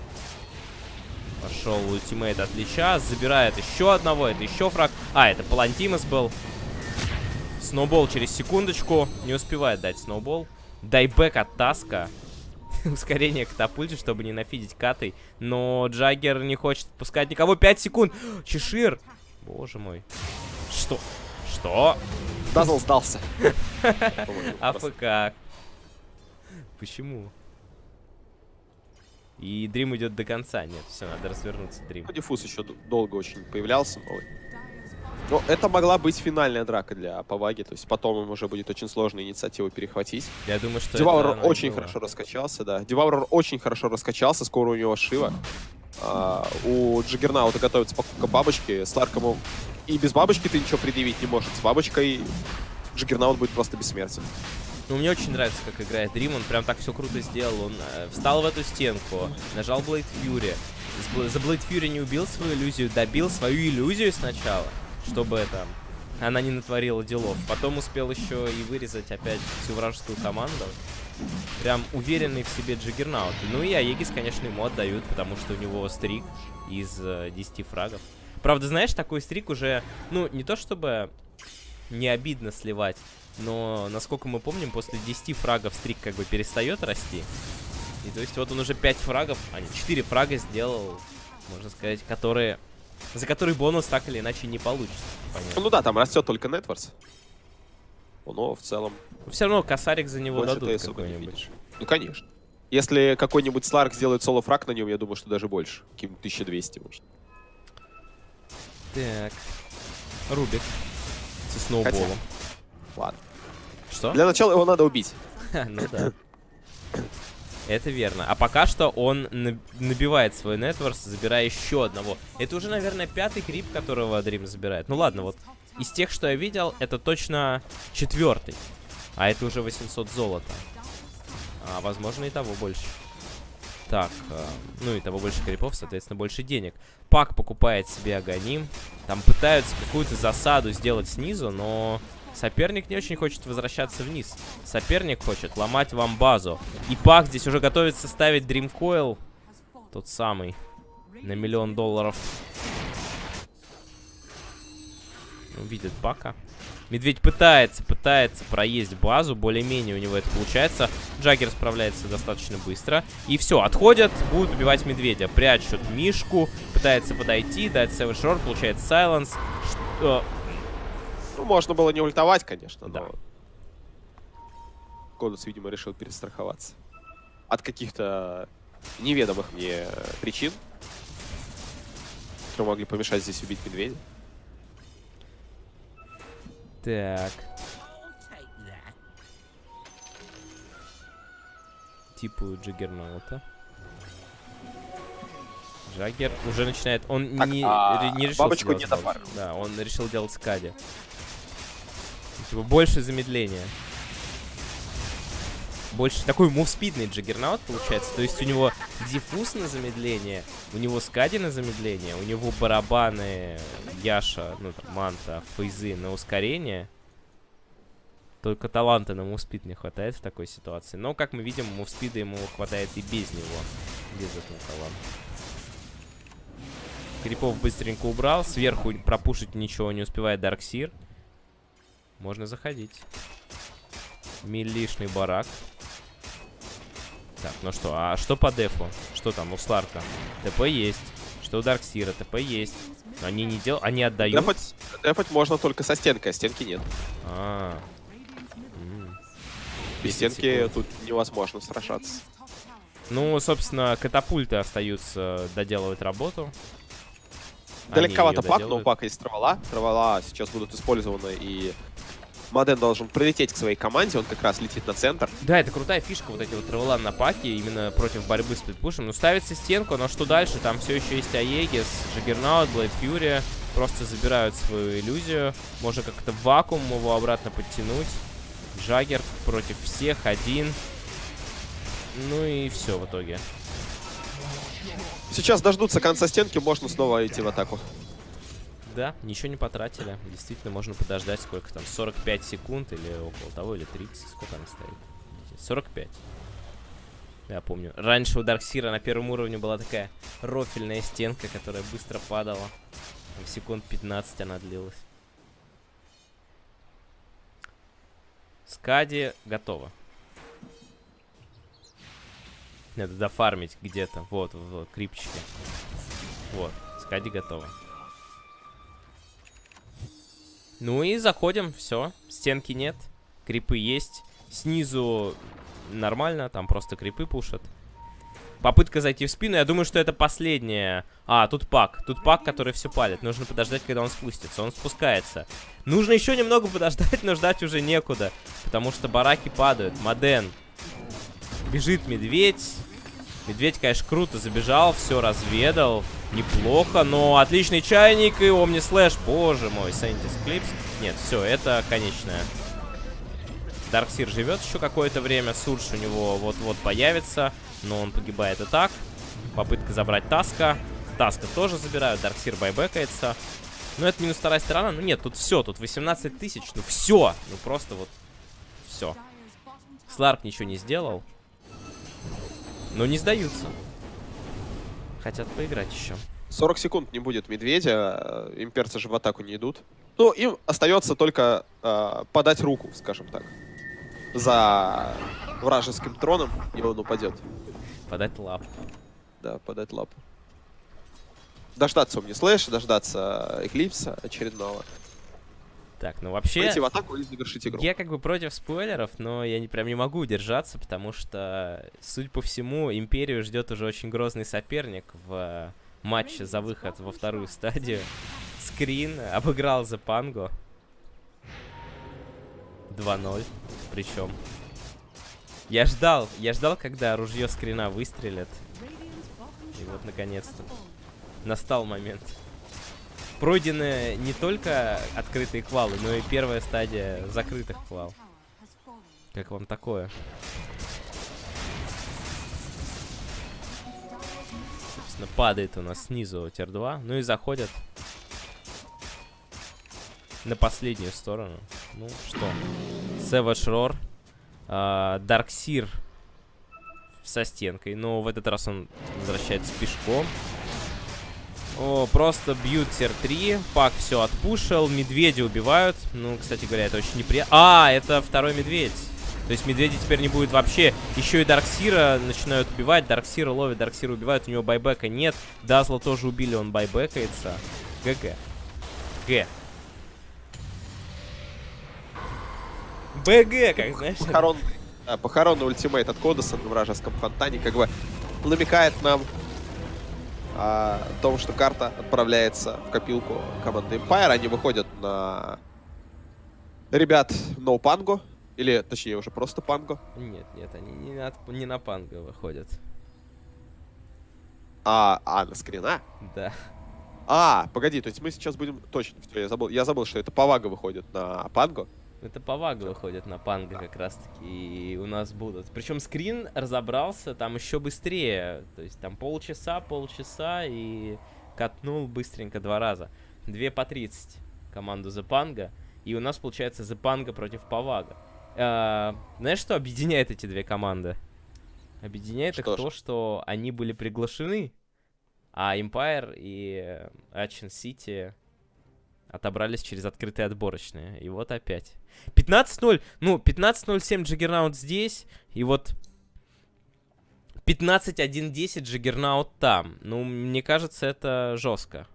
Пошел ультимейт от Лича. Забирает еще одного. Это еще фраг. А, это Палантимос был. Сноубол через секундочку. Не успевает дать сноубол. Дайбэк от Таска. Ускорение катапульте, чтобы не нафидить Катой. Но Джаггер не хочет пускать никого. пять секунд. Чешир. Боже мой. Что? Что? Дазл сдался. АФК. Почему? И Дрим идет до конца. Нет, все, надо развернуться, Дрим. Диффуз еще долго очень появлялся новый. Но это могла быть финальная драка для Паваги, то есть потом им уже будет очень сложно инициативу перехватить. Я думаю, что Деваурер очень хорошо раскачался, да. Деваурер очень хорошо раскачался, скоро у него Шива. А, у Джиггернаута готовится покупка бабочки, Сларк ему И без бабочки ты ничего предъявить не можешь. С бабочкой Джаггернаут будет просто бессмертен. Ну, мне очень нравится, как играет Дрим. Он прям так все круто сделал. Он э, встал в эту стенку, нажал Blade Fury. За Blade Fury не убил свою иллюзию, добил свою иллюзию сначала, чтобы это... она не натворила делов. Потом успел еще и вырезать опять всю вражескую команду. Прям уверенный в себе Джаггернаут. Ну и Аегис, конечно, ему отдают, потому что у него стрик из э, десяти фрагов. Правда, знаешь, такой стрик уже, ну, не то чтобы не обидно сливать, но, насколько мы помним, после десяти фрагов стрик как бы перестает расти. И то есть вот он уже пять фрагов, а не четыре фрага сделал, можно сказать, которые... за который бонус так или иначе не получится. Понятно. Ну да, там растет только Нетворс. Но в целом... Все равно косарик за него больше дадут какой-нибудь. Ну конечно. Если какой-нибудь Сларк сделает соло-фраг на нем, я думаю, что даже больше. Каким тысяча двести, может. Так. Рубик. Со сноуболом. Хотя... Ладно. Что? Для начала его надо убить. Ну да. Это верно. А пока что он набивает свой нетворс, забирая еще одного. Это уже, наверное, пятый крип, которого Дрим забирает. Ну ладно, вот из тех, что я видел, это точно четвертый. А это уже восемьсот золота. А возможно и того больше. Так, э, ну и того больше крипов, соответственно, больше денег. Пак покупает себе Аганим. Там пытаются какую-то засаду сделать снизу, но... соперник не очень хочет возвращаться вниз. Соперник хочет ломать вам базу. И Пак здесь уже готовится ставить Дримкоил. Тот самый. На миллион долларов. Увидит Пака. Медведь пытается, пытается проесть базу. Более-менее у него это получается. Джаггер справляется достаточно быстро. И все, отходят, будут убивать медведя. Прячут Мишку. Пытается подойти, дать Savage Roar, получает Сайленс. Что... Ну, можно было не ультовать, конечно, да. Но... Кодус, видимо, решил перестраховаться. От каких-то неведомых мне причин, которые могли помешать здесь убить медведя. Так. Типу Джаггернаута. Джаггер уже начинает... Он так, не, а не решил бабочку делать не допар. Да, он решил делать скади. Типа больше замедления. Больше такой мувспидный Джаггернаут получается. То есть у него диффуз на замедление, у него скади на замедление, у него барабаны Яша, ну там, Манта, Фейзы на ускорение. Только таланта на мувспид не хватает в такой ситуации. Но, как мы видим, мувспида ему хватает и без него. Без этого таланта. Крипов быстренько убрал. Сверху пропушить ничего не успевает Дарксир. Можно заходить. Милишный барак. Так, ну что, а что по дефу? Что там у Сларка? ТП есть. Что у Дарксира? ТП есть. Но они не делают, они отдают. Дефать, дефать можно только со стенкой, а стенки нет. А, без стенки тут невозможно сражаться. ну, собственно, катапульты остаются доделывать работу. Далековато Пак, но у Пака есть Травола. Травола сейчас будут использованы, и Маден должен прилететь к своей команде, он как раз летит на центр. Да, это крутая фишка, вот эти вот Травола на Паке, именно против борьбы с сплитпушем. Ну, ставится стенку, но что дальше? Там все еще есть Аегис, Джаггернаут, Блейд Фьюри. Просто забирают свою иллюзию. Можно как-то в вакуум его обратно подтянуть. Джаггер против всех, один. Ну и все в итоге. Сейчас дождутся конца стенки, можно снова идти в атаку. Да, ничего не потратили. Действительно, можно подождать сколько там, сорок пять секунд или около того, или тридцать. Сколько она стоит? сорок пять. Я помню. Раньше у Дарксира на первом уровне была такая рофельная стенка, которая быстро падала. В секунд пятнадцать она длилась. Скади готово. Надо дофармить где-то. Вот, вот, крипчики. Вот, Скади готово. Ну и заходим, все. Стенки нет, крипы есть. Снизу нормально, там просто крипы пушат. Попытка зайти в спину, я думаю, что это последняя. А, тут Пак, тут Пак, который все палит. Нужно подождать, когда он спустится. Он спускается. Нужно еще немного подождать, но ждать уже некуда. Потому что бараки падают. Маден. Бежит медведь. Медведь, конечно, круто забежал, все разведал. Неплохо, но отличный чайник и Омни Слэш. Боже мой, Saintis Eclipse. Нет, все, это конечная. Дарксир живет еще какое-то время. Сурж у него вот-вот появится, но он погибает и так. Попытка забрать Таска. Таска тоже забирают, Дарксир байбекается. Но это минус вторая сторона. Ну нет, тут все, тут восемнадцать тысяч. Ну все, ну просто вот все. Сларк ничего не сделал. Но не сдаются. Хотят поиграть еще. сорок секунд не будет медведя, имперцы же в атаку не идут. Ну, им остается только э, подать руку, скажем так, за вражеским троном, и он упадет. Подать лапу. Да, подать лапу. Дождаться Омни Слэша, дождаться Эклипса очередного. Так, ну вообще... Пойти в атаку и завершить игру. Я как бы против спойлеров, но я не, прям не могу удержаться, потому что, судя по всему, Империю ждет уже очень грозный соперник в матче за выход во вторую стадию. Скрин обыграл The Pango. два ноль. Причем. Я ждал, я ждал, когда ружье Скрина выстрелит. И вот, наконец-то, настал момент. Пройдены не только открытые квалы, но и первая стадия закрытых квал. Как вам такое? Собственно, падает у нас снизу тир два. Ну и заходят на последнюю сторону. Ну что? Savage Roar. Uh, Дарксир со стенкой. Но в этот раз он возвращается пешком. О, просто бьют тир три. Пак все отпушил. Медведя убивают. Ну, кстати говоря, это очень неприятно. А, это второй медведь. То есть медведя теперь не будет вообще. Еще и Дарксира начинают убивать. Дарксира ловят, Дарксира убивают. У него байбека нет. Дазла тоже убили, он байбекается. ГГ. Г. БГ, как знаешь. Похорон... Да, похоронный ультимейт от Кодоса на вражеском фонтане как бы намекает нам о том, что карта отправляется в копилку команды Empire. Они выходят на ребят No Pango. Или, точнее, уже просто Pango. Нет, нет, они не на, не на Pango выходят. А, а, на скрина? Да. А, погоди, то есть мы сейчас будем... Точно, все, я забыл, я забыл, что это Павага выходит на Pango. Это Павага выходит на Pango как раз-таки, и у нас будут. Причем скрин разобрался там еще быстрее. То есть там полчаса, полчаса и катнул быстренько два раза. Две по тридцать команду The Pango. И у нас получается The Pango против Павага. А, знаешь, что объединяет эти две команды? Объединяет их то, что они были приглашены, а Empire и Action City отобрались через открытые отборочные. И вот опять. пятнадцать ноль. Ну, пятнадцать ноль семь Джаггернаут здесь. И вот пятнадцать один десять Джаггернаут там. Ну, мне кажется, это жестко.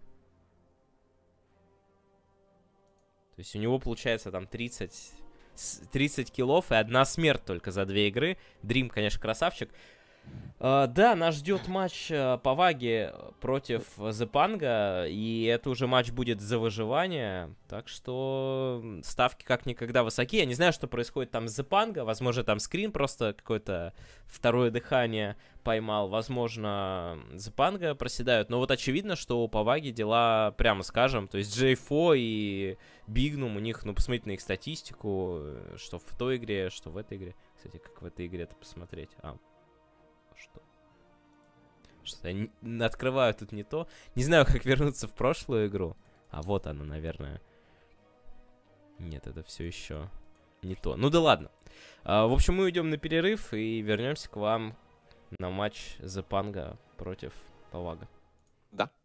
То есть у него получается там тридцать, тридцать киллов и одна смерть только за две игры. Дрим, конечно, красавчик. Uh, да, нас ждет матч uh, Паваги против The Pango, и это уже матч будет за выживание, так что ставки как никогда высоки. Я не знаю, что происходит там с The Pango, возможно, там скрин просто какое-то второе дыхание поймал, возможно, The Pango проседают, но вот очевидно, что у Паваги дела, прямо скажем, то есть джей эф о и Бигнум, у них, ну, посмотрите на их статистику, что в той игре, что в этой игре. Кстати, как в этой игре-то посмотреть? А, Что? Что-то я не... открываю тут не то. Не знаю, как вернуться в прошлую игру. А вот она, наверное. Нет, это все еще не то. Ну да ладно. А, в общем, мы уйдем на перерыв и вернемся к вам на матч The Pango против Павага. Да.